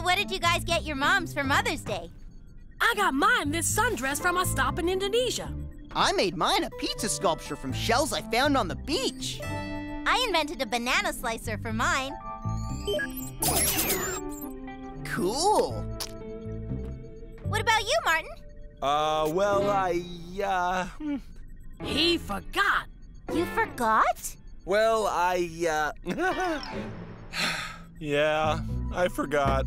what did you guys get your moms for Mother's Day? I got mine this sundress from a stop in Indonesia. I made mine a pizza sculpture from shells I found on the beach. I invented a banana slicer for mine. Cool. What about you, Martin? Well, He forgot. You forgot? Well, yeah, I forgot.